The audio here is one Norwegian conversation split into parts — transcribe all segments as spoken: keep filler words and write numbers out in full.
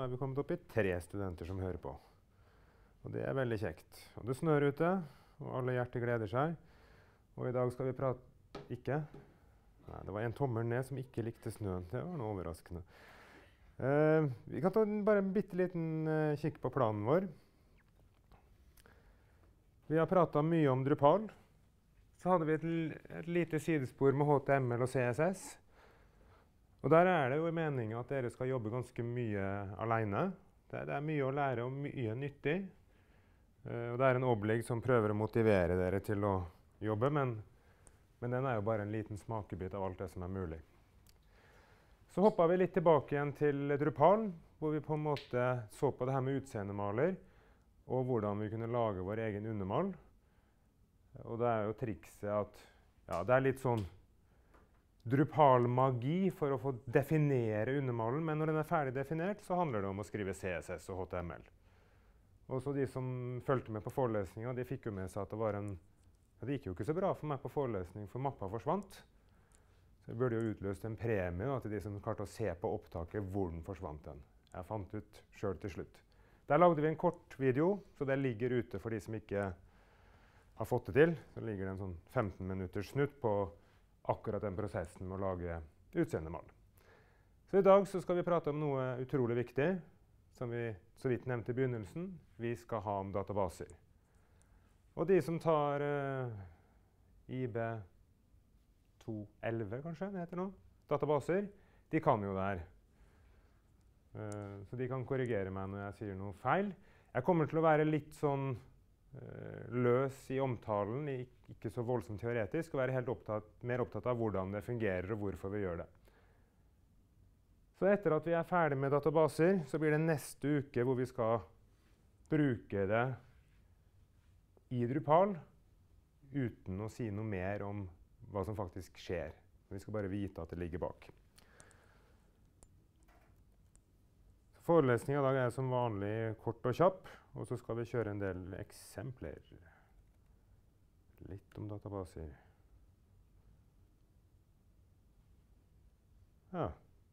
nå er vi kommet opp i tre studenter som hører på. Og det er veldig kjekt. Og det snør ute, og alle hjerter gleder seg. Og i dag skal vi prate... Ikke? Nei, det var en tommel ned som ikke likte snøen. Det var noe overraskende. Uh, vi kan ta bare en bitte liten uh, kikk på planen vår. Vi har pratet mye om Drupal. Så hadde vi et, et lite sidespor med H T M L og C S S. Og der er det jo meningen at dere skal jobbe ganske mye alene. Det, det er mye å lære og mye nyttig. Uh, og det er en opplegg som prøver å motivere dere til å jobbe, men, men den er jo bare en liten smakebit av alt det som er mulig. Så hoppet vi litt tilbake igjen til Drupal, hvor vi på en måte så på det her med utseendemaler, og hvordan vi kunne lage vår egen undermal. Og det er jo trikset at ja, det er litt sånn Drupal-magi for å få definere undermalen, men når den er ferdig definert, så handler det om å skrive C S S og H T M L. Og så de som følte med på forelesningen, de fikk jo med seg at det var en... Ja, det gikk jo ikke så bra for meg på forelesning, for mappa forsvant. Så jeg burde jo utløst en premie da, til de som klarte å se på opptaket hvor den forsvant den. Jeg fant ut selv til slutt. Der lagde vi en kort video, så det ligger ute for de som ikke har fått det til. Så ligger det en sånn femten minutters snutt på akkurat den prosessen med å lage utseendemal. Så i dag så skal vi prate om noe utrolig viktig, som vi så vidt nevnte i begynnelsen. Vi skal ha om databaser. Og de som tar uh, I B to elleve, kanskje, det heter noe, databaser, de kan jo det her. Uh, så de kan korrigere meg når jeg sier noe feil. Jeg kommer til å være litt sånn løs i omtalen, ikke så voldsomt teoretisk, og være helt opptatt, mer opptatt av hvordan det fungerer og hvorfor vi gjør det. Så etter at vi er ferdig med databaser, så blir det neste uke hvor vi skal bruke det i Drupal, uten å si noe mer om hva som faktisk skjer. Vi skal bare vite at det ligger bak. Forelesningen i dag er som vanlig kort og kjapp, og så skal vi kjøre en del eksempler. Litt om databaser. Ja.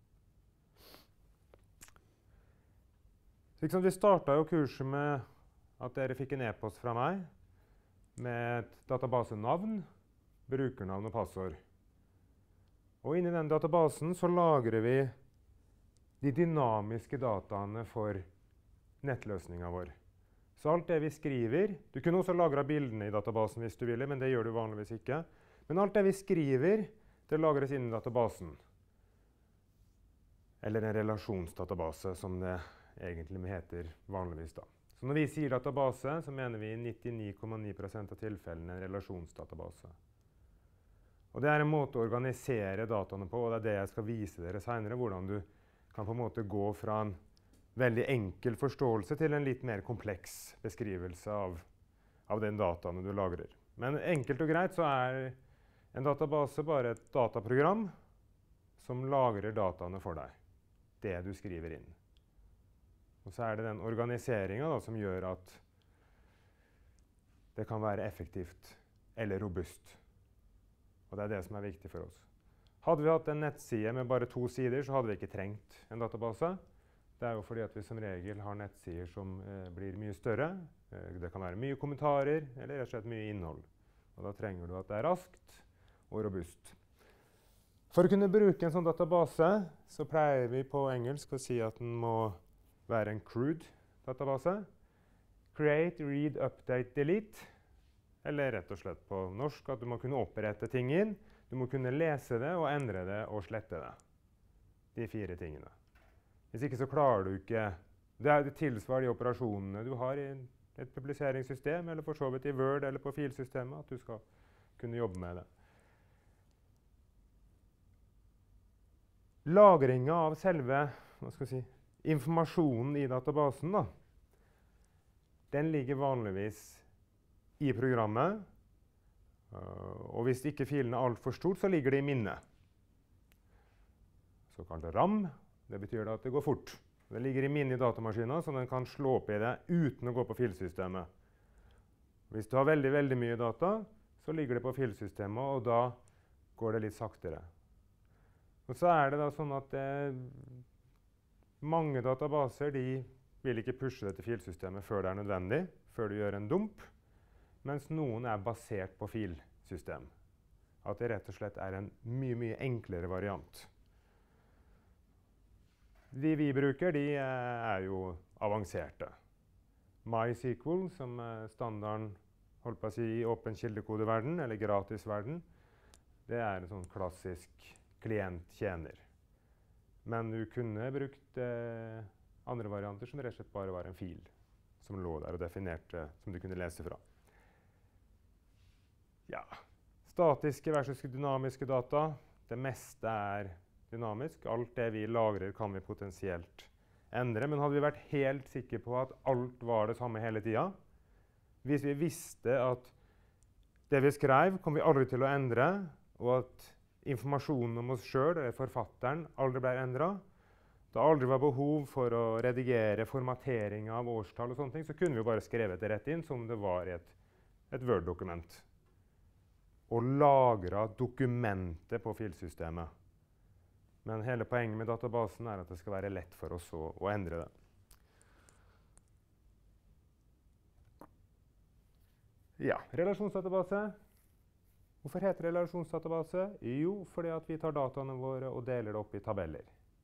Så liksom vi startet jo kurset med at dere fikk en e-post fra meg med et databasenavn, brukernavn og passord. Og inni den databasen så lagrer vi de dynamiske dataene for nettløsningen vår. Så alt det vi skriver, du kunne også lagre bildene i databasen hvis du ville, men det gjør du vanligvis ikke. Men alt det vi skriver, det lagres inn i databasen. Eller en relasjonsdatabase, som det egentlig heter vanligvis da. Så når vi sier database, så mener vi i nittini komma ni prosent av tilfellene en relasjonsdatabase. Og det er en måte å organisere dataene på, og det er det jeg skal vise dere senere, hvordan du kan på en måte gå fra en veldig enkel forståelse til en litt mer kompleks beskrivelse av, av den dataene du lagrer. Men enkelt og greit så er en database bare et dataprogram som lagrer dataene for deg, det du skriver inn. Og så er det den organiseringen da, som gjør at det kan være effektivt eller robust. Og det er det som er viktig for oss. Hadde vi hatt en nettside med bare to sider, så hadde vi ikke trengt en database. Det er jo fordi at vi som regel har nettsider som eh, blir mye større. Eh, det kan være mye kommentarer, eller rett og slett mye innhold. Og da trenger du at det er raskt og robust. For å kunne bruke en sånn database, så pleier vi på engelsk å si at den må være en CRUD database. Create, read, update, delete. Eller rett og slett på norsk at du må kunne opprette ting inn. Du må kunne lese det og endre det og slette det. De fire tingene. Hvis ikke så klarer du ikke... Det er det tilsvarer de operasjonene du har i et publiseringssystem, eller for så vidt i Word eller på filsystemet, at du skal kunne jobbe med det. Lagringen av selve, hva skal jeg si, informasjonen i databasen da, den ligger vanligvis i programmet, og hvis ikke filen er alt for stort, så ligger det i minnet. Såkalt RAM, det betyr at det går fort. Det ligger i minnet i datamaskinen, så den kan slå opp i det uten å gå på filsystemet. Hvis du har veldig, veldig mye data, så ligger det på filsystemet, og da går det litt saktere. Og så er det da sånn at det, Mange databaser de vil ikke pushe dette filsystemet før det er nødvendig, før du gjør en dump, mens noen er basert på filsystem. At det rett og slett er en mye, mye enklere variant. De vi bruker, de er jo avanserte. MySQL, som er standarden holdt på å si, i åpen kildekodeverden, eller gratisverden, det er en sånn klassisk klient-tjener. Men du kunne brukt eh, andre varianter som rett og slett bare var en fil som lå der og definerte, som du kunne lese fra. Ja, statiske versus dynamiske data. Det meste er dynamisk. Alt det vi lagrer kan vi potensielt endre. Men hadde vi vært helt sikre på at alt var det samme hele tiden, hvis vi visste at det vi skrev kom vi aldri til å endre, og at informasjonen om oss selv, eller forfatteren, aldri ble endret, det aldri var behov for å redigere formatering av årstall og sånne ting, så kunne vi bare skrevet det rett inn som det var i et, et Word-dokument. Og lagret dokumentet på filsystemet. Men hele poenget med databasen er at det skal være lett for oss å, å endre det. Ja, relasjonsdatabase. Hvorfor heter det relasjonsdatabase? Jo, fordi at vi tar dataene våre og deler det opp i tabeller.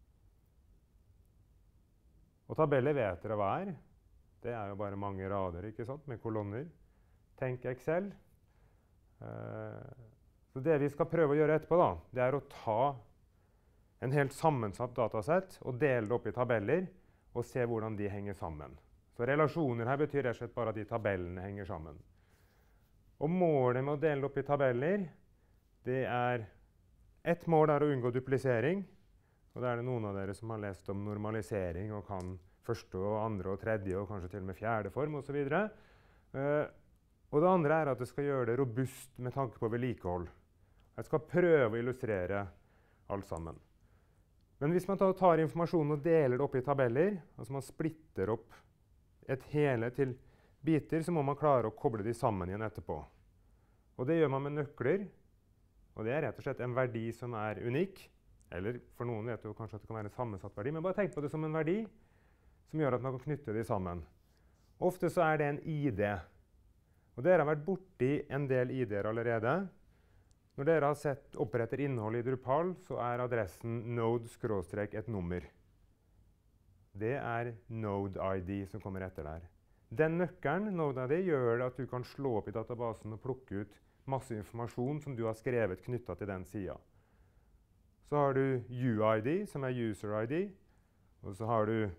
Og tabeller vet dere hva er. Det er jo bare mange rader, ikke sant, med kolonner. Tenk Excel. Uh, så det vi skal prøve å gjøre etterpå da, det er å ta en helt sammensatt datasett og dele det opp i tabeller og se hvordan de henger sammen. Så relasjoner her betyr rett og slett bare at de tabellene henger sammen. Og målet med å dele det opp i tabeller, det er ett mål er å unngå duplisering. Og da er det noen av dere som har lest om normalisering og kan første og andre og tredje og kanskje til og med fjerde form og så videre. Uh, og det andre er at det skal gjøre det robust med tanke på vedlikehold. Jeg skal prøve å illustrere alt sammen. Men hvis man tar informasjonen og deler det opp i tabeller, altså man splitter opp et hele til biter, så må man klare å koble de sammen igjen etterpå. Og det gjør man med nøkler, og det er rett og slett en verdi som er unik, eller for noen vet jo kanskje at det kan være en sammensatt verdi, men bare tenk på det som en verdi som gjør at man kan knytte de sammen. Ofte så er det en I D. Og dere har vært borti en del I D-er allerede. Når dere har sett oppretter innhold i Drupal, så er adressen node-et nummer. Det er node I D som kommer etter der. Den nøkkelen, node I D, gjør det at du kan slå opp i databasen og plukke ut masse informasjon som du har skrevet knyttet til den siden. Så har du U I D, som er user I D, og så har du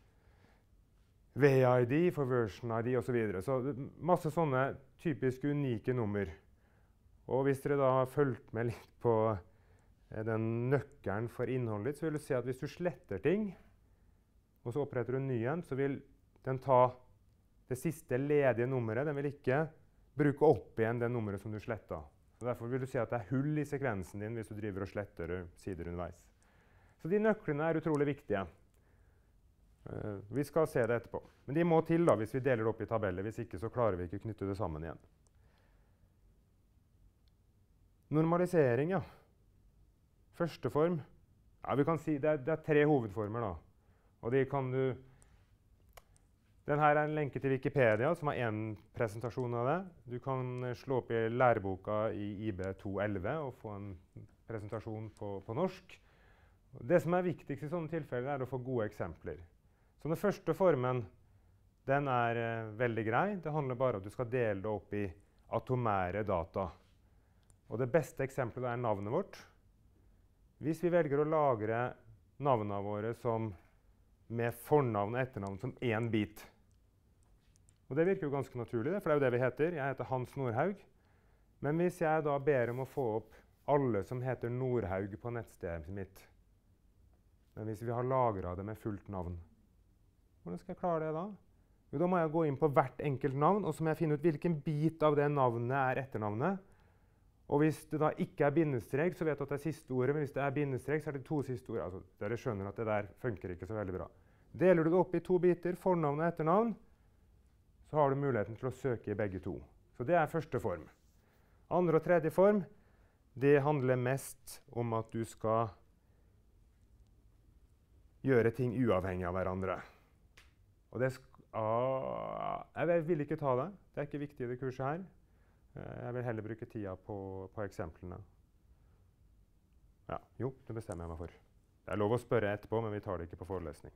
V I D for version I D og så videre. Så masse sånne typisk unike nummer. Og hvis dere da har fulgt med litt på den nøkkelen for innholdet ditt, så vil du se at hvis du sletter ting, og så oppretter du en ny en, så vil den ta det siste ledige nummeret. Den vil ikke bruke opp igjen det nummeret som du slettet. Så derfor vil du se at det er hull i sekvensen din hvis du driver og sletter sider underveis. Så de nøklene er utrolig viktige. Uh, vi skal se det etterpå. Men de må til da hvis vi deler det opp i tabeller. Hvis ikke så klarer vi ikke å knytte det sammen igjen. Normalisering, ja. Første form. Ja, vi kan si det er, det er tre hovedformer da. Og de kan du... Denne er en lenke til Wikipedia, som har en presentasjon av det. Du kan slå opp i læreboka i I B to elleve og få en presentasjon på, på norsk. Det som er viktigst i sånne tilfeller er å få gode eksempler. Så den første formen, den er eh, veldig grei. Det handler bare om at du skal dele det opp i atomære data. Og det beste eksempelet er navnet vårt. Hvis vi velger å lagre navnene våre som med fornavn og etternavn som én bit. Og det virker jo ganske naturlig, for det er jo det vi heter. Jeg heter Hans Nordhaug. Men hvis jeg da ber om å få opp alle som heter Nordhaug på nettstedet mitt, men hvis vi har lagret det med fullt navn, hvordan skal jeg klare det da? Jo, da må jeg gå inn på hvert enkelt navn, og så må jeg finne ut hvilken bit av det navnet er etternavnet. Og hvis det da ikke er bindestrek, så vet du at det er siste ordet, men hvis det er bindestrek, så er det to siste ord. Altså, dere skjønner at det der funker ikke så veldig bra. Deler du det opp i to biter, fornavn og etternavn, så har du muligheten til å søke i begge to. Så det er første form. Andre og tredje form, det handler mest om at du skal gjøre ting uavhengig av hverandre. Og det ah, jeg vil ikke ta det. Det er ikke viktig i det kurset her. Jeg vil heller bruke tida på, på eksemplene. Ja, jo, det bestemmer jeg meg for. Det er lov å spørre etterpå, men vi tar det ikke på forelesning.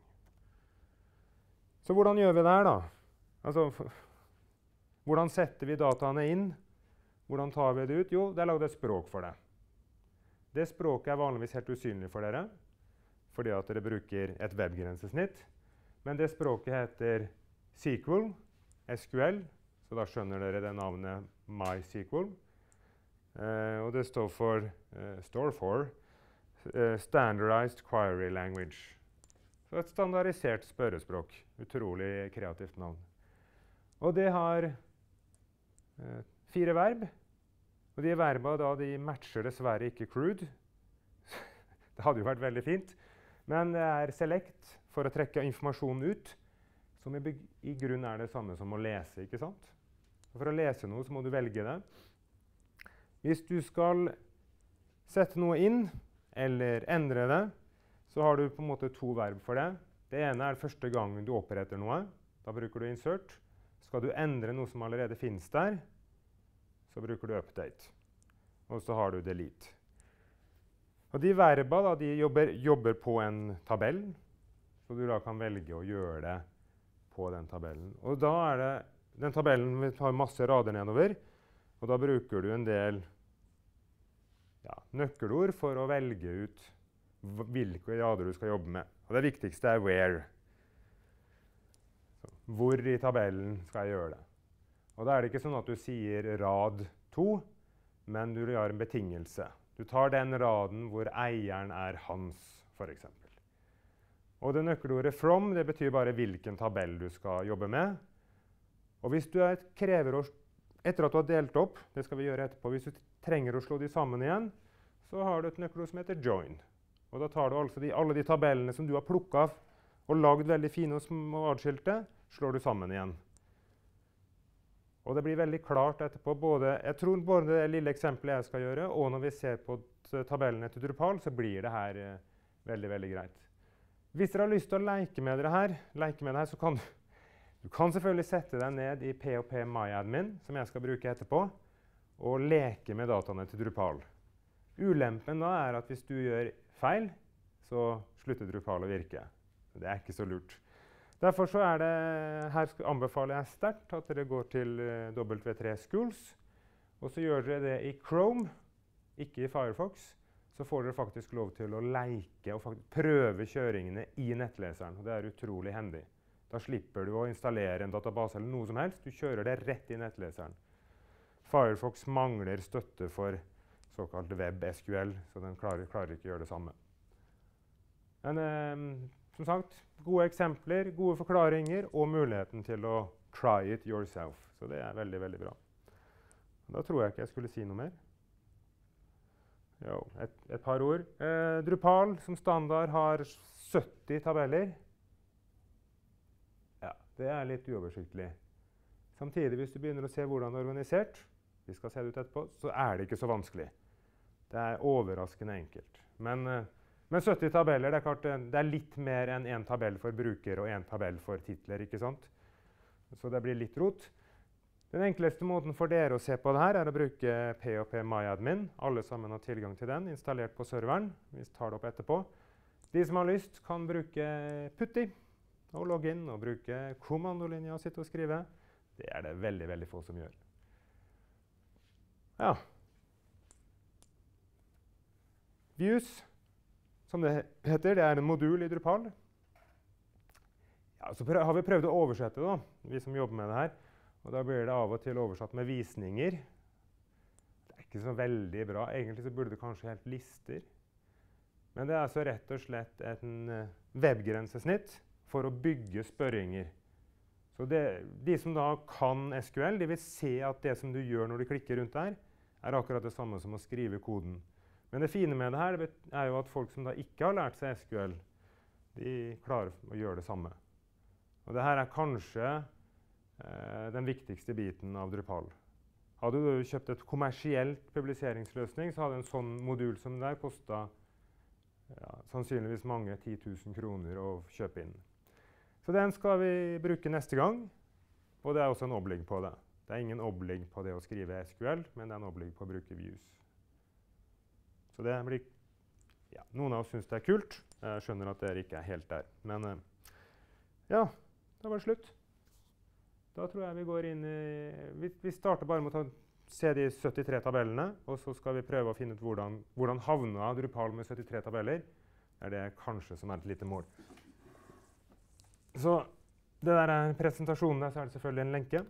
Så hvordan gjør vi det her da? Altså, hvordan setter vi dataene inn? Hvordan tar vi det ut? Jo, det er laget et språk for det. Det språket er vanligvis helt usynlig for dere, fordi at dere bruker et webgrensesnitt. Men det språket heter S Q L, S Q L, så da skjønner dere det navnet MySQL. Uh, og det står for, uh, står for uh, Standardized Query Language. Så et standardisert spørrespråk. Utrolig kreativt navn. Og det har uh, fire verb. Og de verbene da, de matcher dessverre ikke crude. Det hadde jo vært veldig fint. Men det er select for å trekke informasjonen ut, som i, i grunn er det samme som å lese, ikke sant? For å lese noe så må du velge det. Hvis du skal sette noe inn, eller endre det, så har du på en måte to verb for det. Det ene er første gangen du oppretter noe. Da bruker du insert. Skal du endre noe som allerede finnes der, så bruker du update. Og så har du delete. Og de verba da, de jobber, jobber på en tabell, så du da kan velge å gjøre det på den tabellen. Og da er det, den tabellen har masse rader nedover, og da bruker du en del ja, nøkkelord for å velge ut hvilke rader du skal jobbe med. Og det viktigste er where. Så, hvor i tabellen skal jeg gjøre det? Og da er det ikke sånn at du sier rad to, men du gjør en betingelse. Du tar den raden hvor eieren er hans, for eksempel. Og det nøkkelordet from, det betyr bare hvilken tabell du skal jobbe med. Og hvis du er, krever å, etter at du har delt opp, det skal vi gjøre etterpå, hvis du trenger å slå de sammen igjen, så har du et nøkkelord som heter join. Og da tar du altså de, alle de tabellene som du har plukket av og lagd veldig fine og små adskilte, slår du sammen igjen. Og det blir veldig klart etterpå, både, jeg tror både det lille eksempelet jeg skal gjøre, og når vi ser på tabellene til Drupal, så blir det her eh, veldig, veldig greit. Hvis dere har lyst til å leke med dere her, leke med det her så kan du, du kan selvfølgelig sette deg ned i P O P MyAdmin, som jeg skal bruke etterpå, og leke med dataene til Drupal. Ulempen da er at hvis du gjør feil, så slutter Drupal å virke. Det er ikke så lurt. Derfor så er det, her anbefaler jeg sterkt at dere går til uh, W tre Schools, og så gjør dere det i Chrome, ikke i Firefox, så får dere faktisk lov til å leke og faktisk prøve kjøringene i nettleseren, og det er utrolig hendig. Da slipper du å installere en database eller noe som helst, du kjører det rett i nettleseren. Firefox mangler støtte for såkalt web S Q L, så den klarer, klarer ikke å gjøre det samme. Men um, som sagt, gode eksempler, gode forklaringer og muligheten til å try it yourself. Så det er veldig, veldig bra. Da tror jeg ikke jeg skulle si noe mer. Jo, et, et par ord. Eh, Drupal som standard har sytti tabeller. Ja, det er litt uoversiktlig. Samtidig, hvis du begynner å se hvordan det er organisert, vi skal se det ut etterpå, så er det ikke så vanskelig. Det er overraskende enkelt. Men eh, Men sytti tabeller, det er, klart, det er litt mer enn en tabell for bruker og en tabell for titler, ikke sant? Så det blir litt rot. Den enkleste måten for dere å se på det her er å bruke P O P MyAdmin. Alle sammen har tilgang til den, installert på serveren. Vi tar det opp etterpå. De som har lyst kan bruke Putty og logge inn og bruke kommandolinja og sitte og skrive. Det er det veldig, veldig få som gjør. Ja. Views, som det heter, det er en modul i Drupal. Ja, så har vi prøvd å oversette da, vi som jobber med det her. Og da blir det av og til oversatt med visninger. Det er ikke så veldig bra. Egentlig så burde det kanskje helt lister. Men det er altså rett og slett en webgrensesnitt for å bygge spørringer. Så det, de som da kan S Q L, de vil se at det som du gjør når du klikker rundt der, er akkurat det samme som å skrive koden. Men det fine med det her er jo at folk som da ikke har lært seg S Q L, de klarer å gjøre det samme. Og det her er kanskje eh, den viktigste biten av Drupal. Hadde du kjøpt et kommersielt publiseringsløsning, så hadde en sånn modul som der kostet ja, sannsynligvis mange ti tusen kroner å kjøpe inn. Så den skal vi bruke neste gang, og det er også en oblig på det. Det er ingen oblig på det å skrive S Q L, men det er en oblig på å bruke views. Så det blir, ja, noen av oss synes det er kult. Jeg skjønner at dere ikke er helt der. Men ja, da var det slutt. Da tror jeg vi går inn i, vi, vi starter bare med å ta, se de syttitre tabellene, og så skal vi prøve å finne ut hvordan, hvordan havna Drupal med syttitre tabeller. Det er det kanskje som er et lite mål. Så det der er presentasjonen der, så er det selvfølgelig en lenke.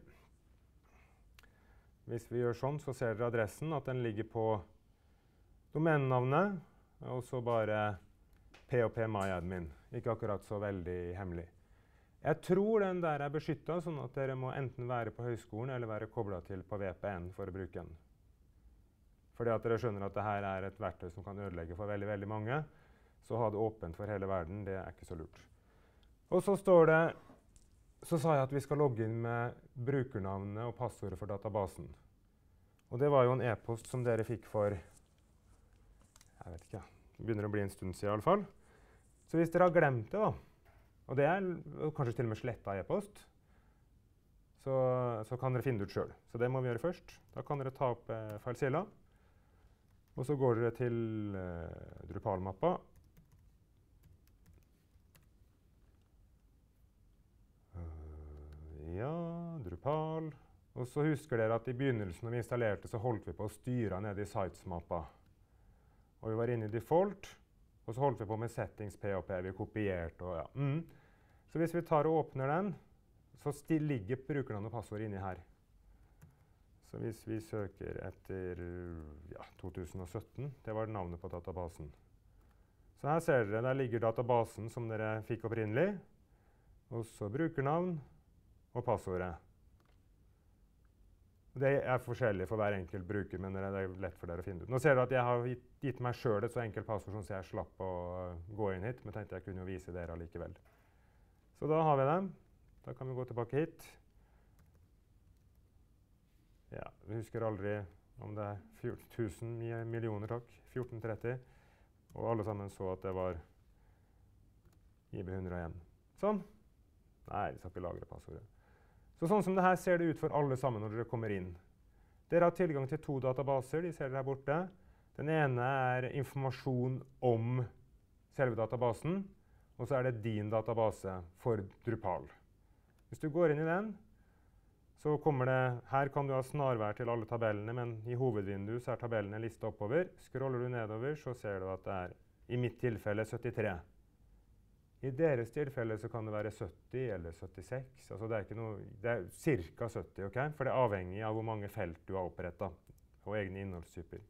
Hvis vi gjør sånn, så ser dere adressen, at den ligger på domennavnet, og så bare P og P MyAdmin. Ikke akkurat så veldig hemmelig. Jeg tror den der er beskyttet, sånn at dere må enten være på høyskolen eller være koblet til på V P N for å bruke den. Fordi at dere skjønner at dette er et verktøy som kan ødelegge for veldig, veldig mange, så ha det åpent for hele verden, det er ikke så lurt. Og så står det, så sa jeg at vi skal logge inn med brukernavnet og passordet for databasen. Og det var jo en e-post som dere fikk for, jeg vet ikke, det begynner å bli en stund siden i alle fall. Så hvis dere har glemt det da, og det er kanskje til og med slettet e-post, så, så kan dere finne det ut selv. Så det må vi gjøre først. Da kan dere ta opp eh, FileZilla, og så går dere til eh, Drupal-mappa. Ja, Drupal. Og så husker dere at i begynnelsen når vi installerte, så holdt vi på å styre ned i sites-mappa. Og vi var inne i default, og så holdt vi på med settings P og P, vi kopierte og ja. Mm. Så hvis vi tar og åpner den, så ligger brukernavn og passord inni her. Så hvis vi søker etter ja, to tusen og sytten, det var navnet på databasen. Så her ser dere, der ligger databasen som dere fikk opprinnelig, og så brukernavn, og passordet. Det er forskjellig for hver enkelt bruker, men det er lett for dere å finne ut. Nå ser du at jeg har gitt, gitt meg selv et så enkelt passord som jeg slapp å gå inn hit, men tenkte jeg kunne jo vise dere allikevel. Så da har vi dem. Da kan vi gå tilbake hit. Ja, vi husker aldri om det er fjorten tusen millioner, takk, fjorten tretti, og alle sammen så at det var I B hundre og en. Sånn. Nei, vi skal ikke lagre passordet. Så sånn som det her ser det ut for alle sammen når dere kommer inn. Dere har tilgang til to databaser, de ser dere her borte. Den ene er informasjon om selve databasen, og så er det din database for Drupal. Hvis du går inn i den, så kommer det, her kan du ha snarvær til alle tabellene, men i hovedvinduet så er tabellene listet oppover. Scroller du nedover, så ser du at det er, i mitt tilfelle, syttitre. I deres tilfelle så kan det være sytti eller syttiseks, altså det er ikke noe, det er cirka sytti, ok? For det er avhengig av hvor mange felt du har opprettet, og egne innholdstyper.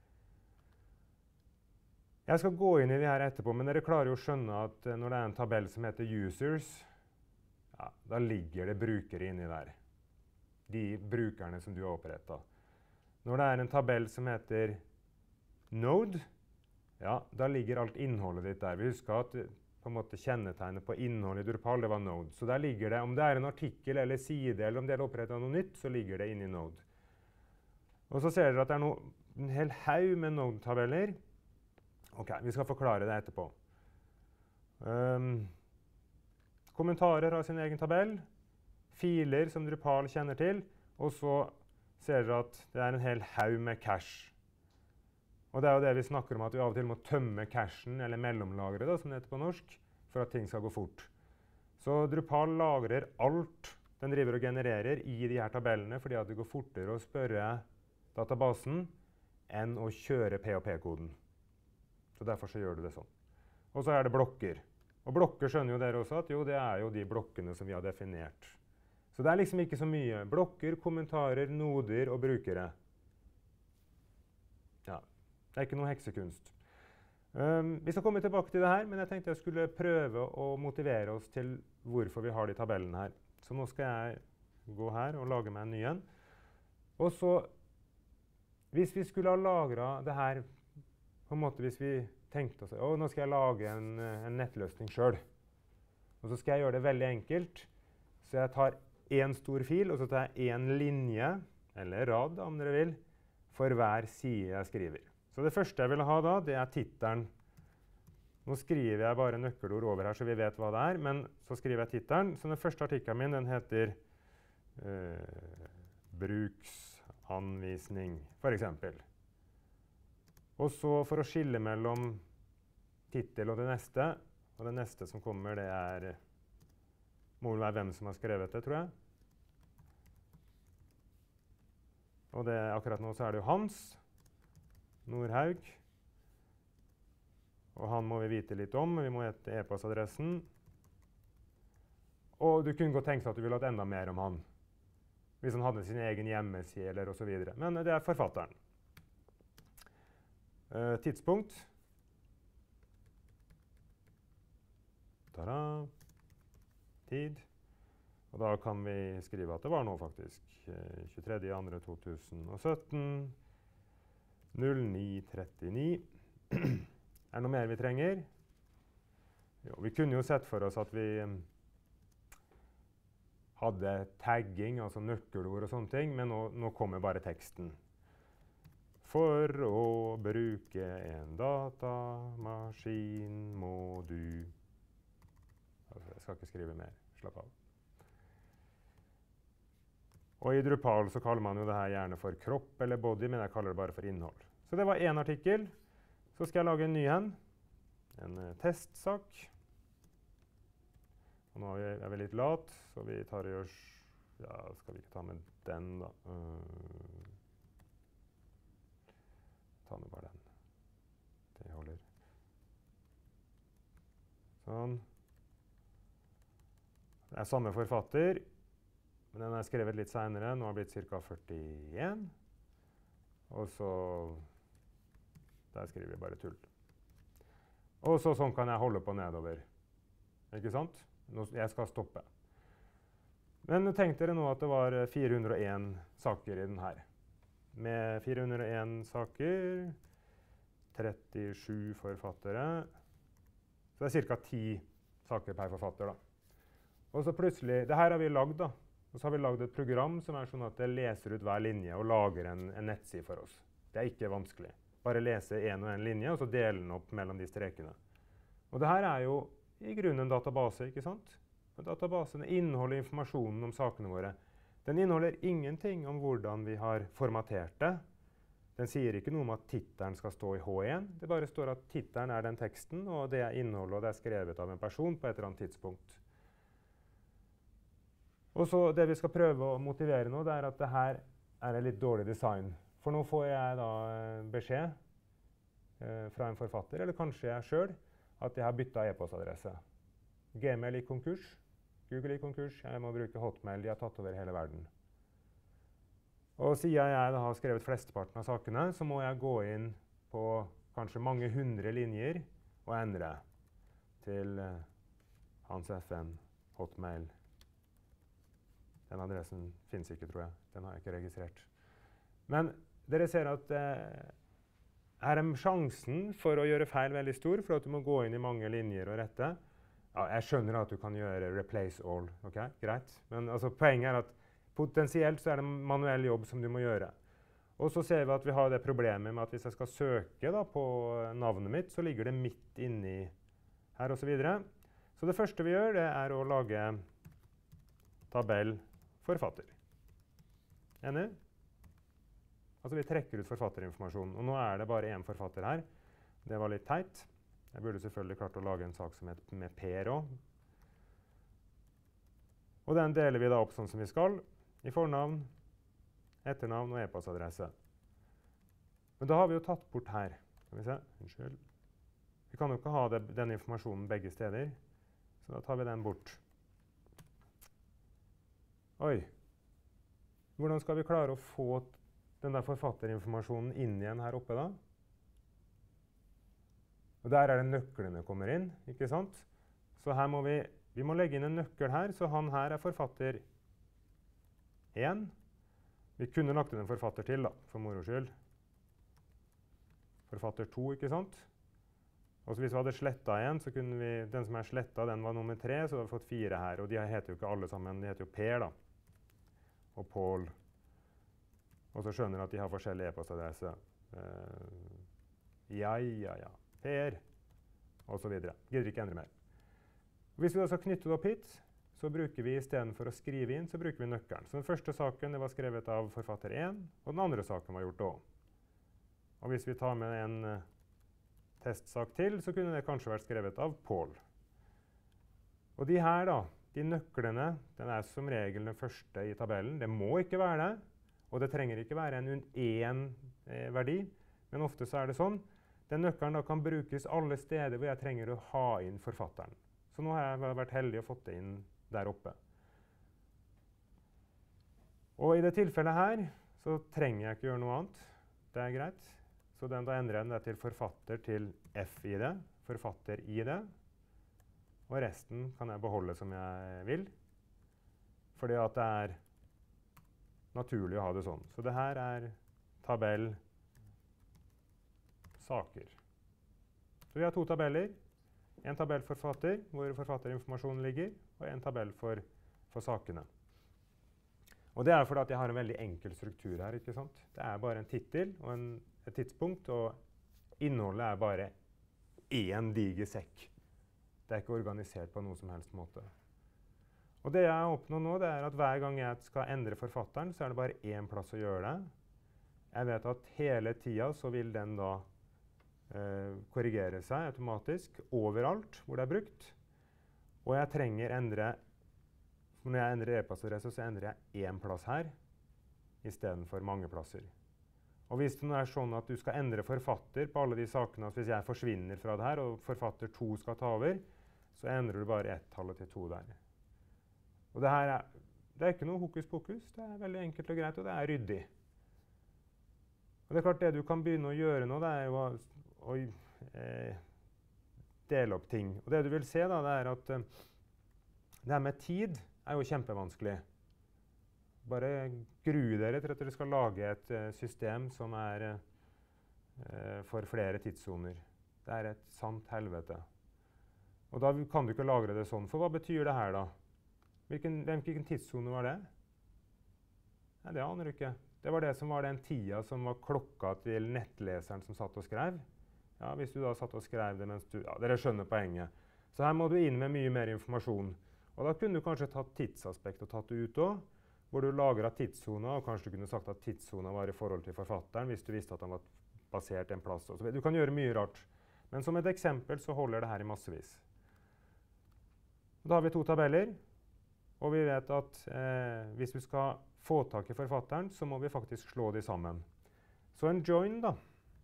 Jeg skal gå inn i de her etterpå, men dere klarer jo å skjønne at når det er en tabell som heter users, ja, da ligger det brukere inni der. De brukerne som du har opprettet. Når det er en tabell som heter node, ja, da ligger alt innholdet ditt der. Vi husker at på en måte kjennetegnet på innholdet i Drupal, det var node. Så der ligger det, om det er en artikkel eller side, eller om det er opprettet noe nytt, så ligger det inne i node. Og så ser dere at det er noe, en hel haug med node-tabeller. Ok, vi skal forklare det etterpå. Um, kommentarer har sin egen tabell. Filer som Drupal kjenner til. Og så ser dere at det er en hel haug med cache. Og det er jo det vi snakker om, at vi av og til må tømme cachen, eller mellomlagre, da, som det heter på norsk, for at ting skal gå fort. Så Drupal lagrer alt den driver og genererer i de her tabellene, fordi at det går fortere å spørre databasen enn å kjøre P og P-koden. Så derfor så gjør du det sånn. Og så er det blokker. Og blokker skjønner jo dere også at jo, det er jo de blokkene som vi har definert. Så det er liksom ikke så mye. Blokker, kommentarer, noder og brukere. Ja. Det er ikke noe heksekunst. Um, vi skal komme tilbake til det her, men jeg tenkte jeg skulle prøve å motivere oss til hvorfor vi har de tabellene her. Så nå skal jeg gå her og lage meg en ny en. Og så, hvis vi skulle ha lagret det her, på en måte hvis vi tenkte oss, å, nå skal jeg lage en, en nettløsning selv. Og så skal jeg gjøre det veldig enkelt. Så jeg tar en stor fil, og så tar jeg en linje, eller rad om dere vil, for hver side jeg skriver. Så det første jeg vil ha da, det er titelen Nå skriver jeg bare nøkkelord over her, så vi vet hva det er, men så skriver jeg tittelen. Så den første artikkelen min, den heter uh, bruksanvisning, for eksempel. Og så for å skille mellom titel og det neste, og det neste som kommer, det er, må vel være hvem som har skrevet det, tror jeg. Og det, akkurat nå så er det jo Hans Nordhaug. Og han må vi vite litt om, vi må hete e-postadressen. Og du kunne godt tenke deg at du ville hatt enda mer om han. Hvis han hadde sin egen hjemmeside eller og så videre. Men det er forfatteren. Uh, tidspunkt. Tada. Tid. Og da kan vi skrive at det var nå faktisk. Uh, tjuetredje februar to tusen og sytten. null ni trettini. Er det noe mer vi trenger? Jo, vi kunne jo sett for oss at vi um, hadde tagging, altså nøkkelord og sånne ting, men nå, nå kommer bare teksten. For å bruke en datamaskin må du... Altså, jeg skal ikke skrive mer, slapp av. Og i Drupal så kaller man jo det her gjerne for kropp eller body, men jeg kaller det bare for innhold. Så det var en artikkel. Så skal jeg lage en ny en, en uh, testsak. Og nå er vi, er vi litt lat, så vi tar og gjør, ja, skal vi ikke ta med den da. Uh, ta med bare den. Det holder. Sånn. Det er samme forfatter, men den er skrevet litt senere. Nå har det blitt ca. førtien. Og så... Der skriver vi bare tull. Og så sånn kan jeg holde på nedover. Ikke sant? Nå, jeg skal stoppe. Men tenk dere nå at det var fire hundre og en saker i den her. Med fire hundre og en saker, trettisju forfattere. Så det er ca. ti saker per forfatter da. Og så plutselig, det her har vi lagd da. Og så har vi lagd et program som er sånn at det leser ut hver linje og lager en, en nettside for oss. Det er ikke vanskelig. Bare lese en og en linje, og så dele den opp mellom de strekene. Og det her er jo i grunnen en database, ikke sant? Og databasen inneholder informasjonen om sakene våre. Den inneholder ingenting om hvordan vi har formatert det. Den sier ikke noe om at tittelen skal stå i H én. Det bare står at tittelen er den teksten, og det er innholdet, og det er skrevet av en person på et eller annet tidspunkt. Og så det vi skal prøve å motivere nå, det er at det her er litt dårlig design. For nå får jeg da beskjed eh, fra en forfatter, eller kanskje jeg selv, at jeg har byttet e-postadresse. Gmail i konkurs, Google i konkurs, jeg må bruke Hotmail, de har tatt over hele verden. Og siden jeg da har skrevet flesteparten av sakene, så må jeg gå inn på kanskje mange hundre linjer og endre til eh, Hans F N, Hotmail. Den adressen finnes ikke, tror jeg. Den har jeg ikke registrert. Men dere ser at eh, her er sjansen for å gjøre feil veldig stor, for at du må gå inn i mange linjer og rette. Ja, jeg skjønner at du kan gjøre replace all, ok? Greit. Men altså, poenget er at potensielt så er det manuell jobb som du må gjøre. Og så ser vi at vi har det problemet med at hvis jeg skal søke da, på navnet mitt, så ligger det midt inni her og så videre. Så det første vi gjør, det er å lage tabell forfatter. Enig? Altså vi trekker ut forfatterinformasjon, og nå er det bare en forfatter her. Det var litt teit. Jeg burde selvfølgelig klart å lage en sak som heter med Per også. Og den deler vi da opp sånn som vi skal, i fornavn, etternavn og e-postadresse. Men da har vi jo tatt bort her. Skal vi se, unnskyld. Vi kan jo ikke ha det, den informasjonen begge steder, så da tar vi den bort. Oi, hvordan skal vi klare å få den der forfatterinformasjonen inn igjen her oppe da? Og der er det nøklene kommer inn, ikke sant? Så her må vi, vi må legge inn en nøkkel her, så han her er forfatter én. Vi kunne lagt inn en forfatter til da, for moro skyld. Forfatter to, ikke sant? Og så hvis vi hadde slettet en, så kunne vi, den som er slettet, den var nummer tre, så da har vi fått fire her. Og de heter jo ikke alle sammen, de heter jo Per da. Og Paul. Og så skjønner at de har forskjellige e-postadresse. Uh, ja, ja, ja. Per. og så videre. Gidder ikke endre mer. Hvis vi da skal knytte det opp hit, så bruker vi i stedet for å skrive inn, så bruker vi nøkkelen. Så den første saken det var skrevet av forfatter én, og den andre saken var gjort da. Og hvis vi tar med en uh, testsak til, så kunne det kanskje vært skrevet av Paul. Og de her da, de nøklene, den er som regel den første i tabellen. Det må ikke være det, og det trenger ikke være en én eh, verdi, men ofte så er det sånn. Den nøkkelen da kan brukes alle steder hvor jeg trenger å ha inn forfatteren. Så nå har jeg vært heldig og fått det inn der oppe. Og i det tilfellet her, så trenger jeg ikke gjøre noe annet. Det er greit. Så den, da endrer jeg den til forfatter til F i det, forfatter i det. Og resten kan jeg beholde som jeg vil, fordi at det er naturlig å ha det sånn. Så det her er tabell saker. Så vi har to tabeller. En tabell for forfatter, hvor forfatterinformasjonen ligger, og en tabell for, for sakene. Og det er fordi at jeg har en veldig enkel struktur her, ikke sant? Det er bare en tittel og en, et tidspunkt, og innholdet er bare én diger sekk. Det er ikke organisert på noen som helst måte. Og det jeg har oppnådd nå, det er at hver gang jeg skal endre forfatteren, så er det bare én plass å gjøre det. Jeg vet at hele tiden så vil den da eh, korrigere seg automatisk overalt hvor det er brukt. Og jeg trenger endre, når jeg endrer e-postadresse, så endrer jeg én plass her, i stedet for mange plasser. Og hvis det nå er sånn at du skal endre forfatter på alle de sakene, at hvis jeg forsvinner fra det her, og forfatter to skal ta over, så endrer du bare ett-tallet til to der. Og det her er, det er ikke noe hokus pokus, det er veldig enkelt og greit, og det er ryddig. Og det er klart det du kan begynne å gjøre nå, det er jo å, å eh, dele opp ting. Og det du vil se da, det er at eh, det her med tid er jo kjempevanskelig. Bare gru dere til at dere skal lage et uh, system som er uh, for flere tidssoner. Det er et sant helvete. Og da kan du ikke lagre det sånn. For hva betyr det her da? Hvilken, hvilken tidssone var det? Nei, det aner du ikke. Det var det som var den tida som var klokka til nettleseren som satt og skrev. Ja, hvis du da satt og skrev det mens du... Ja, dere skjønner poenget. Så her må du inn med mye mer informasjon. Og da kunne du kanskje tatt tidsaspekt og tatt det ut også, hvor du lagret tidssona, og kanskje du kunne sagt at tidssona var i forhold til forfatteren, hvis du visste at han var basert en plass. Og så du kan gjøre mye rart. Men som et eksempel så holder det her i massevis. Da har vi to tabeller, og vi vet at eh, hvis vi skal få tak i forfatteren, så må vi faktisk slå de sammen. Så en join da.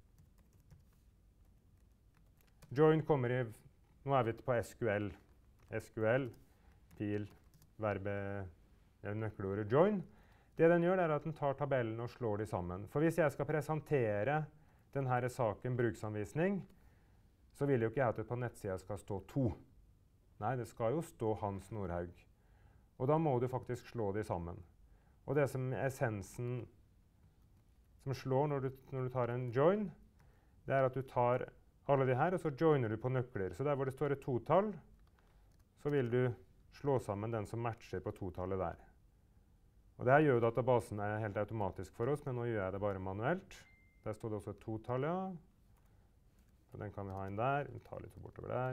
Join kommer i, nå er vi på S Q L. S Q L, pil, verbet, nøkkelordet join. Det den gjør er at den tar tabellen og slår de sammen. For hvis jeg skal presentere denne saken bruksanvisning, så vil jo ikke jeg at det på nettsida skal stå to. Nei, det skal jo stå Hans Nordhaug. Og da må du faktisk slå de sammen. Og det som er essensen som slår når du, når du tar en join, det er at du tar alle de her, og så joiner du på nøkler. Så der hvor det står et totall, så vil du slå sammen den som matcher på totallet der. Og det her gjør jo databasen er helt automatisk for oss, men nå gjør jeg det bare manuelt. Der står det også et totall, ja. Og den kan vi ha inn der. Vi tar litt bortover der.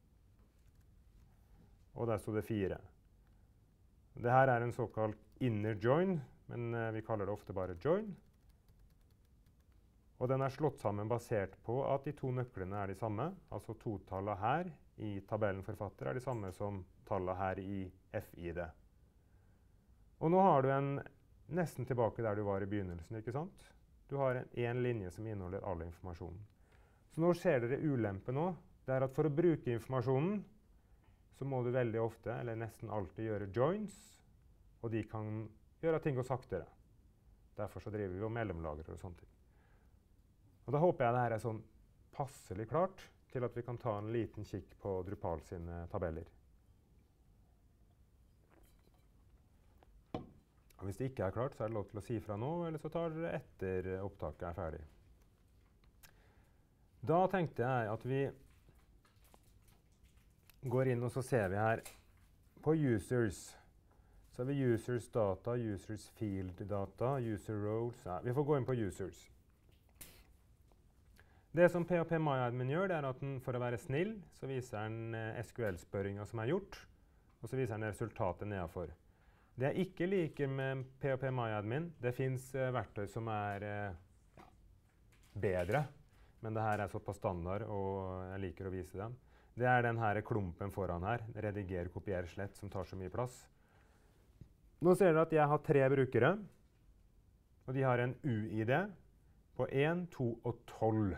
Og der står det fire. Det her er en såkalt inner join, men eh, vi kaller det ofte bare join. Og den er slått sammen basert på at de to nøklene er de samme. Altså totallet her i tabellen forfatter er de samme som tallet her i F I D. Og nå har du en nesten tilbake der du var i begynnelsen, ikke sant? Du har en, en linje som inneholder all informasjonen. Så nå ser dere ulempe nå. Det er at for å bruke informasjonen, så må du veldig ofte, eller nesten alltid, gjøre joins, og de kan gjøre ting og saktere. Derfor så driver vi og mellomlagrer og sånne ting. Og da håper jeg det her er sånn passelig klart til at vi kan ta en liten kikk på Drupal sine tabeller. Og hvis det ikke er klart, så er det lov til å si fra nå, eller så tar dere etter opptaket er ferdig. Da tenkte jeg at vi går inn og så ser vi her på users. Så har vi users data, users field data, user roles. Ja, vi får gå inn på users. Det som P H P MyAdmin gjør, det er at den, for å være snill, så viser den eh, S Q L-spørringen som er gjort, og så viser den resultatet nedenfor. Det jeg ikke liker med P H P MyAdmin, det finnes eh, verktøy som er eh, bedre, men det her er såpass standard, og jeg liker å vise dem. Det er den her klumpen foran her, rediger, kopier, slett, som tar så mye plass. Nå ser dere at jeg har tre brukere, og de har en U I D på en, to og tolv.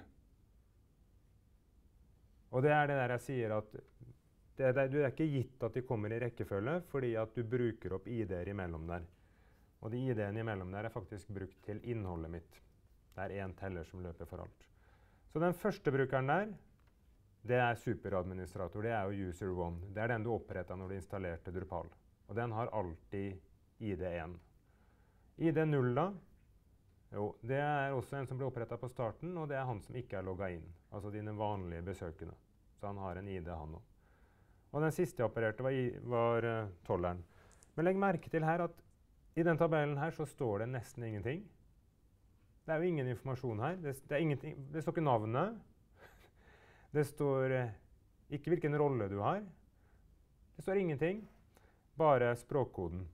Og det er det der jeg sier at det, det, det er ikke gitt at de kommer i rekkefølge, fordi at du bruker opp I D-er imellom der. Og de I D-ene imellom der er faktisk brukt til innholdet mitt. Det er en teller som løper for alt. Så den første brukeren der, det er superadministrator, det er jo user one. Det er den du opprettet når du installerte Drupal. Og den har alltid I D én. I D null da, jo, det er også en som ble opprettet på starten, og det er han som ikke er logget inn. Altså dine vanlige besøkende. Så han har en I D han også. Og den siste jeg opererte var, i, var uh, tolleren. Men legg merke til her at i den tabellen her så står det nesten ingenting. Det er jo ingen informasjon her. Det, det, er ingenting, det står ikke navnet. Det står uh, ikke hvilken rolle du har. Det står ingenting. Bare språkkoden.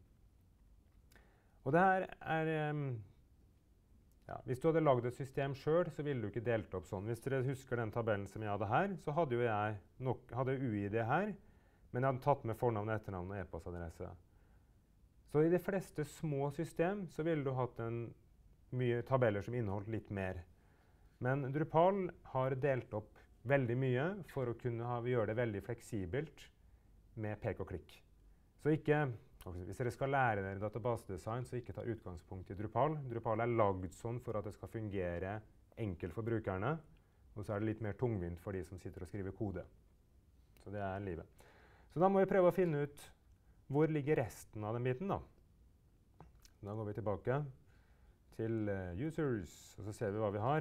Og det her er... Um, ja, hvis du hadde laget et system selv, så ville du ikke delt opp sånn. Hvis dere husker den tabellen som jeg hadde her, så hadde jo jeg nok, hadde U I D her, men jeg hadde tatt med fornavn, etternavn og e-postadresse. Så i de fleste små system så ville du hatt en mye tabeller som inneholdt litt mer. Men Drupal har delt opp veldig mye for å kunne ha, gjøre det veldig fleksibelt med pek og klikk. Så ikke, hvis dere skal lære dere databasedesign, så ikke ta utgangspunkt i Drupal. Drupal er lagd sånn for at det skal fungere enkelt for brukerne, og så er det litt mer tungvint for de som sitter og skriver kode. Så det er livet. Så da må vi prøve å finne ut hvor ligger resten av den biten da. Da går vi tilbake til uh, users, og så ser vi hva vi har.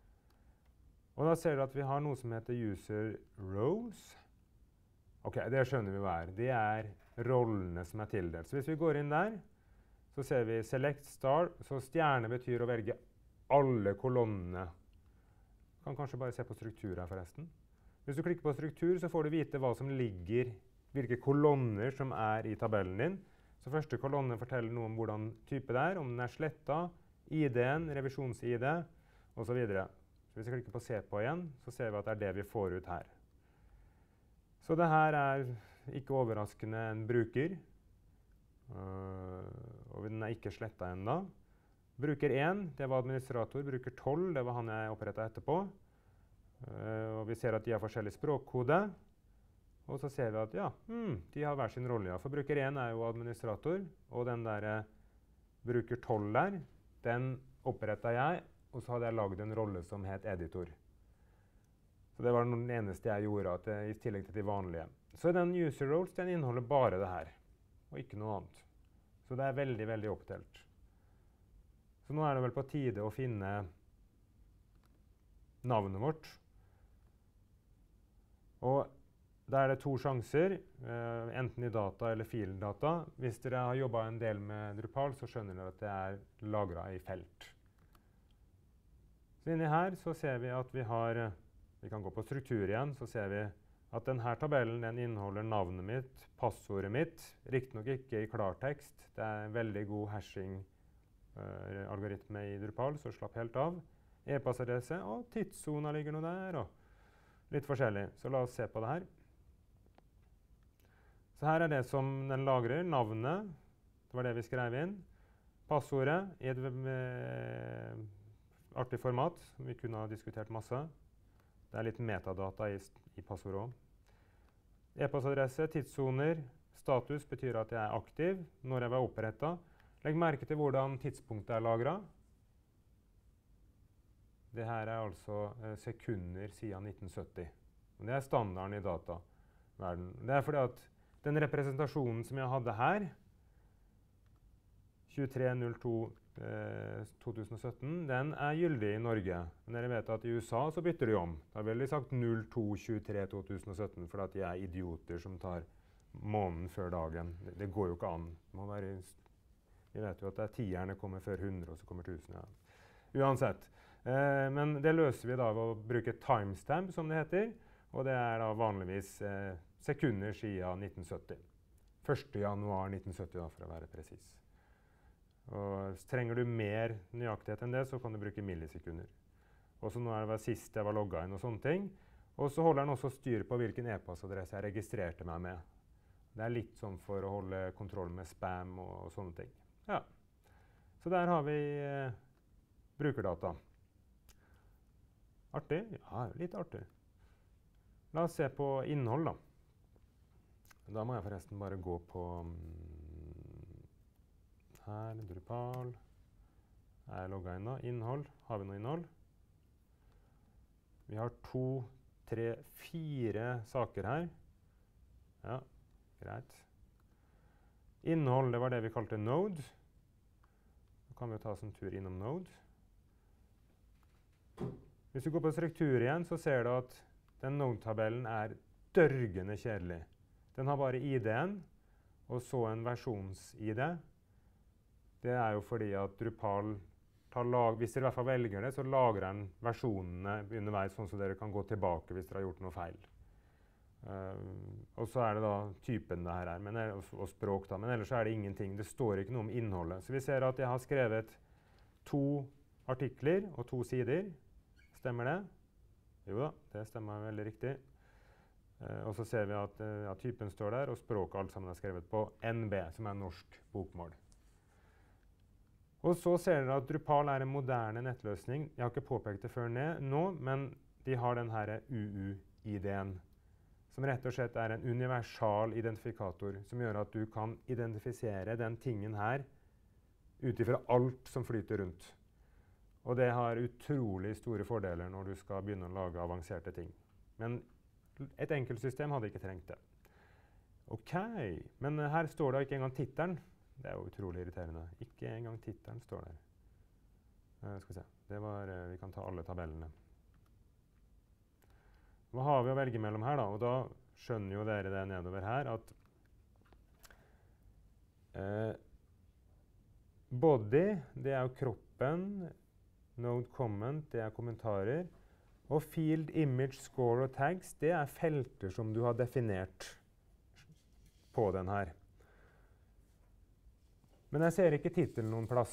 Og da ser du at vi har noe som heter user rows. Ok, det skjønner vi hva er. Det er rollene som er tildelt. Så hvis vi går inn der, så ser vi select star, så stjerne betyr å velge alle kolonnene. Du kan kanskje bare se på struktur her forresten. Hvis du klikker på struktur, så får du vite hva som ligger, hvilke kolonner som er i tabellen din. Så første kolonne forteller noe om hvordan type det er, om den er slettet, I D-en, revisjons-I D, og så videre. Så hvis vi klikker på se på igjen, så ser vi at det er det vi får ut her. Så det her er ikke overraskende en bruker, uh, og den er ikke slettet enda. Bruker én, det var administrator. Bruker tolv, det var han jeg opprettet etterpå. Uh, og vi ser at de har forskjellig språkkode. Og så ser vi at ja, hmm, de har hver sin rolle. Ja. For bruker én er jo administrator, og den der uh, bruker tolv der, den opprettet jeg, og så hadde jeg laget en rolle som het editor. Så det var den eneste jeg gjorde, at det, i tillegg til de vanlige. Så den user roles, den inneholder bare det her, og ikke noe annet. Så det er veldig, veldig oppdelt. Så nå er det vel på tide å finne navnet vårt. Og da er det to sjanser, uh, enten i data eller fildata. Hvis dere har jobbet en del med Drupal, så skjønner dere at det er lagret i felt. Så inni her så ser vi at vi har... Vi kan gå på struktur igjen, så ser vi at denne tabellen den inneholder navnet mitt, passordet mitt, riktignok ikke i klartekst. Det er en veldig god hashing-algoritme uh, i Drupal, så slapp helt av. E-postadresse, og tidszona ligger noe der, og litt forskjellig. Så la oss se på det her. Så her er det som den lagrer, navnet, det var det vi skrev inn. Passordet i et uh, artig format, som vi kunne ha diskutert masse. Det er litt metadata i, i passordet også. E-postadresse, tidssoner, status betyr at jeg er aktiv når jeg var opprettet. Legg merke til hvordan tidspunktet er lagret. Det her er altså eh, sekunder siden nitten sytti. Og det er standarden i dataverden. Det er fordi at den representasjonen som jeg hadde her, tjuetre null to to tusen og sytten, den er gyldig i Norge. Men dere vet at i U S A så bytter de om. Da vil de sagt null to tjuetre to tusen og sytten, for at de er idioter som tar måneden før dagen. Det, det går jo ikke an. Det må være, vi vet jo at det er tierne kommer før hundre, og så kommer tusen. Ja. Uansett. Eh, men det løser vi da ved å bruke timestamp, som det heter. Og det er da vanligvis eh, sekunder siden nitten sytti. første januar nitten sytti, da, for å være presis. Og trenger du mer nøyaktighet enn det, så kan du bruke millisekunder. Og så nå er det sist jeg var logget inn og sånne ting. Og så holder den også styr på hvilken e-postadresse jeg registrerte meg med. Det er litt sånn for å holde kontroll med spam og, og sånne ting. Ja. Så der har vi eh, brukerdata. Artig? Ja, litt artig. La oss se på innhold, da. Da må jeg forresten bare gå på um, her, Drupal. Er jeg logget inn da? Innhold. Har vi noe innhold? Vi har to, tre, fire saker her. Ja, greit. Innhold, det var det vi kalte Node. Da kan vi ta oss en tur innom Node. Hvis du går på struktur igjen, så ser du at den Node-tabellen er dørgende kjedelig. Den har bare I D-en, og så en versjons-I D. Det er jo fordi at Drupal tar lag, hvis dere i hvert fall velger det, så lagrer den versjonene underveis, sånn så dere kan gå tilbake hvis dere har gjort noe feil. Uh, og så er det da typen det her er, men, og, og språk da, men ellers er det ingenting. Det står ikke noe om innholdet. Så vi ser at jeg har skrevet to artikler og to sider. Stemmer det? Jo da, det stemmer veldig riktig. Uh, og så ser vi at uh, ja, typen står der, og språket alt sammen er skrevet på N B, som er norsk bokmål. Og så ser dere at Drupal er en moderne nettløsning. Jeg har ikke påpekt det før ned, nå, men de har den her U U I D-en, som rett og slett er en universal identifikator, som gjør at du kan identifisere den tingen her ut ifra alt som flyter rundt. Og det har utrolig store fordeler når du skal begynne å lage avanserte ting. Men et enkelt system hadde ikke trengt det. Ok, men her står det ikke engang tittelen. Det er jo utrolig irriterende. Ikke engang tittelen står der. Uh, skal vi se. Det var, uh, vi kan ta alle tabellene. Hva har vi å velge mellom her da? Og da skjønner jo dere det nedover her at uh, body, det er jo kroppen. Node comment, det er kommentarer. Og field, image, score og tags, det er felter som du har definert på den her. Men jeg ser ikke tittelen noen plass.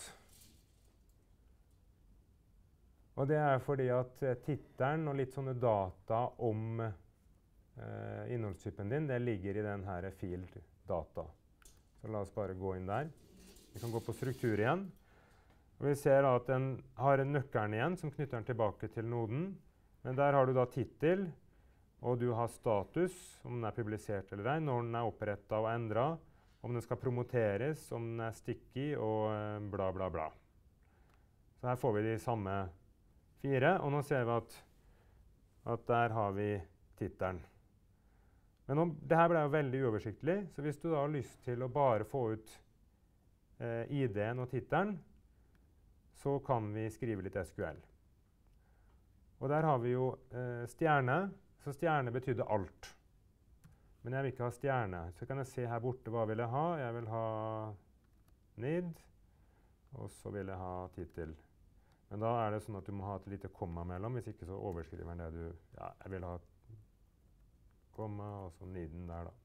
Og det er fordi at eh, tittelen og litt sånne data om eh, innholdstypen din, det ligger i den her field data. Så la oss bare gå inn der. Vi kan gå på struktur igjen. Og vi ser at den har en nøkkelen igjen som knytter den tilbake til noden. Men der har du da titel, og du har status, om den er publisert eller ei, når den er opprettet og endret, om den skal promoteres, om den er sticky, og eh, bla, bla, bla. Så her får vi de samme fire, og nå ser vi at, at der har vi tittelen. Men nå, det her ble jo veldig uoversiktlig, så hvis du da har lyst til å bare få ut eh, I D-en og tittelen, så kan vi skrive litt S Q L. Og der har vi jo eh, stjerne, så stjerne betydde alt. Men jeg vil ikke ha stjerne. Så kan jeg se her borte hva vil jeg ha. Jeg vil ha nid, og så vil jeg ha titel. Men da er det sånn at du må ha et lite komma mellom, hvis ikke så overskriver den det du... Ja, jeg vil ha komma, og så niden der da.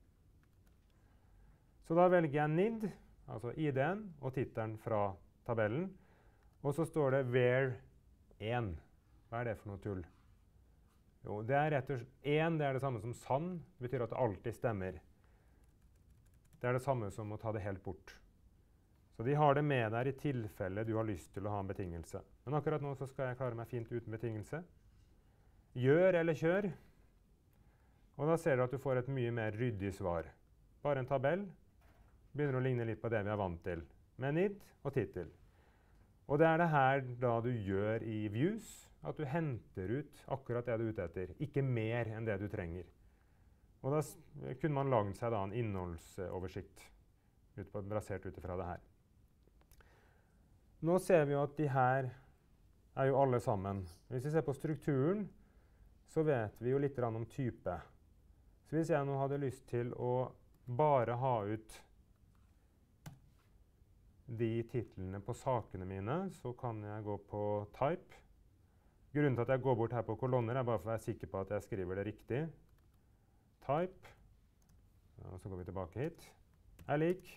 Så da velger jeg nid, altså I D-en, og titelen fra tabellen. Og så står det where én. Hva er det for noe tull? Jo, det er rett og slett én, det er det samme som sann, det betyr at det alltid stemmer. Det er det samme som å ta det helt bort. Så de har det med der i tilfelle du har lyst til å ha en betingelse. Men akkurat nå så skal jeg klare meg fint uten betingelse. Gjør eller kjør. Og da ser du at du får et mye mer ryddig svar. Bare en tabell. Begynner å ligne litt på det vi er vant til. Med nid og titel. Og det er det her da du gjør i views, at du henter ut akkurat det du er ute etter, ikke mer enn det du trenger. Og da kunne man laget seg da en innholdsoversikt ut på, basert ut fra det her. Nå ser vi jo at de her er jo alle sammen. Hvis vi ser på strukturen, så vet vi jo litt om type. Så hvis jeg nå hadde lyst til å bare ha ut de titlene på sakene mine, så kan jeg gå på type. Grunnen til at jeg går bort her på kolonner er bare for å være sikker på at jeg skriver det riktig. Type. Og så går vi tilbake hit. Er lik.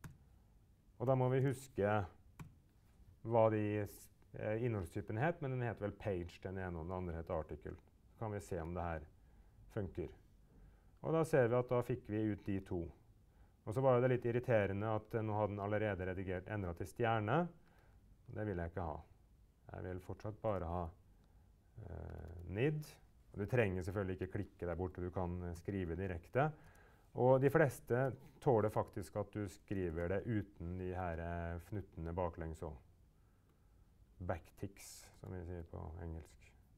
Og da må vi huske hva de eh, innholdstypen het, men den heter vel page, den ene, og den andre heter article. Så kan vi se om det her funker. Og da ser vi at da fikk vi ut de to. Og så var det litt irriterende at nå hadde den allerede redigert endret til stjerne. Det vil jeg ikke ha. Jeg vil fortsatt bare ha uh, nid. Og du trenger selvfølgelig ikke klikke der borte, du kan uh, skrive direkte. Og de fleste tåler faktisk at du skriver det uten de her uh, fnuttene baklengs også. Backticks, som vi sier på engelsk.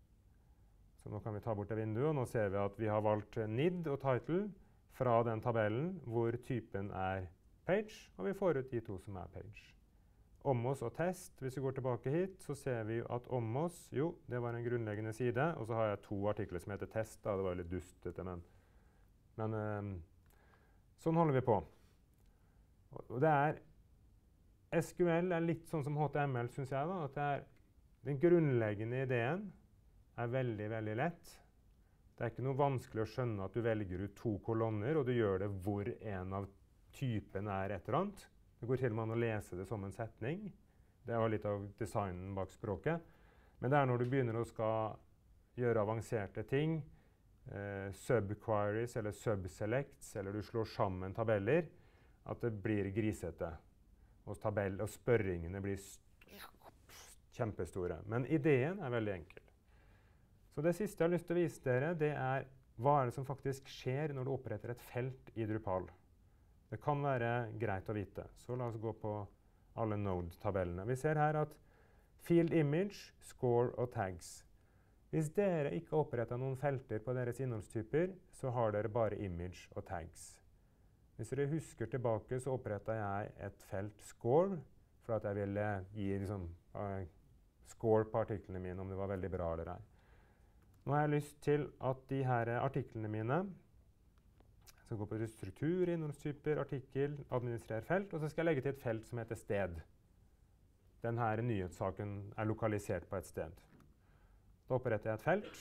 Så nå kan vi ta bort det vinduet, og nå ser vi at vi har valgt nid og title fra den tabellen hvor typen er page, og vi får ut de to som er page. Ommos og test, hvis vi går tilbake hit, så ser vi at Ommos, jo, det var en grunnleggende side, og så har jeg to artikler som heter test, da, det var litt dustete, men, men um, sånn holder vi på. Og, og det er, S Q L er litt sånn som H T M L, synes jeg da, at det er den grunnleggende ideen er veldig, veldig lett. Det er ikke noe vanskelig å skjønne at du velger ut to kolonner, og du gjør det hvor en av typen er et eller annet. Det går til og med an å lese det som en setning. Det er litt av designen bak språket. Men det er når du begynner å skal gjøre avanserte ting, eh, subqueries eller subselects, eller du slår sammen tabeller, at det blir grisete. Og, tabell, og spørringene blir kjempestore. Men ideen er veldig enkel. Så det siste jeg har lyst til å vise dere, det er hva er det som faktisk skjer når du oppretter et felt i Drupal. Det kan være greit å vite. Så la oss gå på alle node-tabellene. Vi ser her at field image, score og tags. Hvis dere ikke oppretter noen felter på deres innholdstyper, så har dere bare image og tags. Hvis dere husker tilbake, så opprettet jeg et felt score, for at jeg ville gi liksom, uh, score på artiklene mine om det var veldig bra eller ei. Nå har jeg lyst til at de her artiklene mine, jeg skal gå på struktur, innholdstyper, artikkel, administrer felt, og så skal jeg legge til et felt som heter sted. Denne nyhetssaken er lokalisert på et sted. Da oppretter jeg et felt.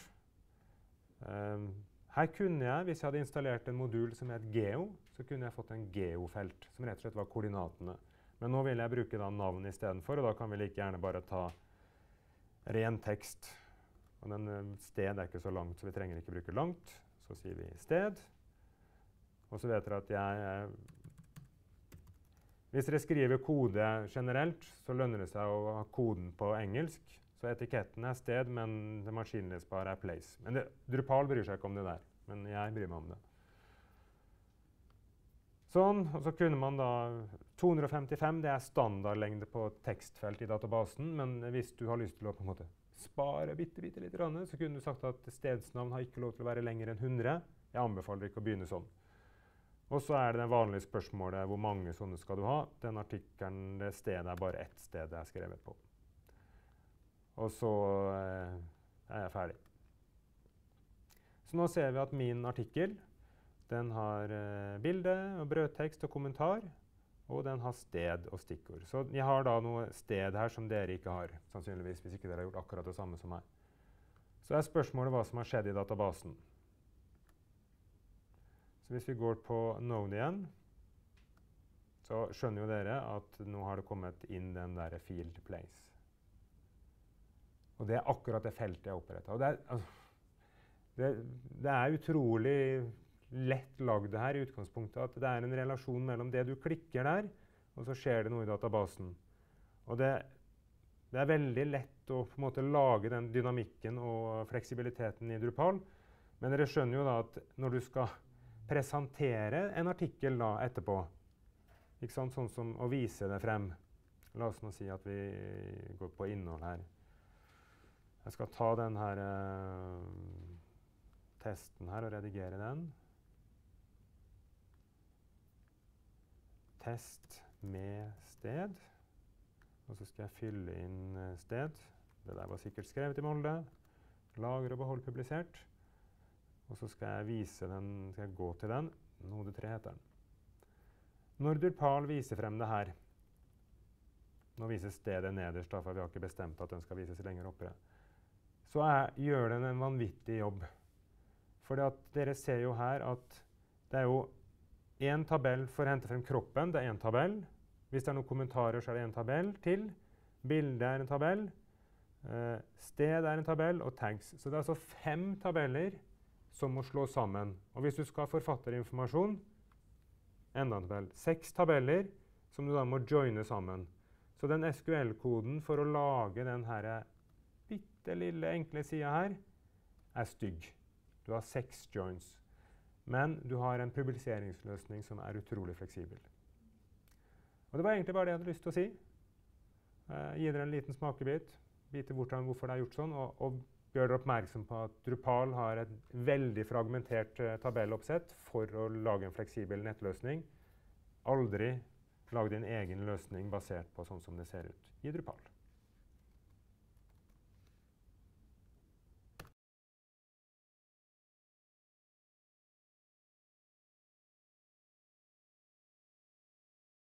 Um, her kunne jeg, hvis jeg hadde installert en modul som het geo, så kunne jeg fått en geofelt, som rett og slett var koordinatene. Men nå vil jeg bruke da navn i stedet for, og da kan vi like gjerne bare ta ren tekst. Og den uh, sted er ikke så langt, så vi trenger ikke bruke langt. Så sier vi sted. Og så vet dere at jeg... Uh, hvis dere skriver kode generelt, så lønner det seg å ha koden på engelsk. Så etiketten er sted, men det maskinlesbare er place. Men det, Drupal bryr seg ikke om det der, men jeg bryr meg om det. Sånn, og så kunne man da... to hundre og femtifem, det er standardlengde på tekstfelt i databasen, men hvis du har lyst til å på en måte spare bitte, bitte litt, så kunne du sagt at stedsnavn har ikke lov til å være lenger enn hundre. Jeg anbefaler ikke å begynne sånn. Og så er det det vanlige spørsmålet, hvor mange sånne skal du ha? Den artikkelen, det stedet er bare ett sted det er skrevet på. Og så eh, er jeg ferdig. Så nå ser vi at min artikkel, den har eh, bilde og brødtekst og kommentar, og den har sted og stikkord. Så jeg har da noe sted her som dere ikke har, sannsynligvis, hvis ikke dere har gjort akkurat det samme som meg. Så er spørsmålet hva som har skjedd i databasen. Så hvis vi går på Node igjen, så skjønner jo dere at nå har det kommet inn den der field place. Og det er akkurat det feltet jeg opprettet. Og det er, altså, det, det er utrolig lett lagd det her i utgangspunktet, at det er en relasjon mellom det du klikker der, og så skjer det noe i databasen. Og det, det er veldig lett å på en måte lage den dynamikken og fleksibiliteten i Drupal, men dere skjønner jo da at når du skal presentere en artikkel da etterpå, ikke sant, sånn som å vise det frem. La oss nå si at vi går på innhold her. Jeg skal ta den her uh, testen her og redigere den. Test med sted. Og så skal jeg fylle inn uh, sted. Det der var sikkert skrevet i Molde. Lager og behold publisert. Og så skal jeg vise den, skal jeg gå til den. Node tre heter den. Når Drupal viser frem det her, nå vises stedet nederst, da, for vi har ikke bestemt at den skal vises lenger oppe, så er, gjør den en vanvittig jobb. For dere ser jo her at det er jo en tabell for å hente frem kroppen, det er en tabell. Hvis det er noen kommentarer, så er det en tabell til. Bildet er en tabell. Eh, sted er en tabell, og tags. Så det er altså fem tabeller som må slås sammen. Og hvis du skal ha forfatterinformasjon, enda en tabell. Seks tabeller som du da må joine sammen. Så den S Q L-koden for å lage den her bitte lille enkle sida her er stygg. Du har seks joins. Men du har en publiseringsløsning som er utrolig fleksibel. Og det var egentlig bare det jeg hadde lyst til å si. Uh, gi dere en liten smakebit, vite hvordan, hvorfor det er gjort sånn, og, og gjør dere oppmerksom på at Drupal har et veldig fragmentert uh, tabelloppsett for å lage en fleksibel nettløsning. Aldri lag din egen løsning basert på sånn som det ser ut i Drupal.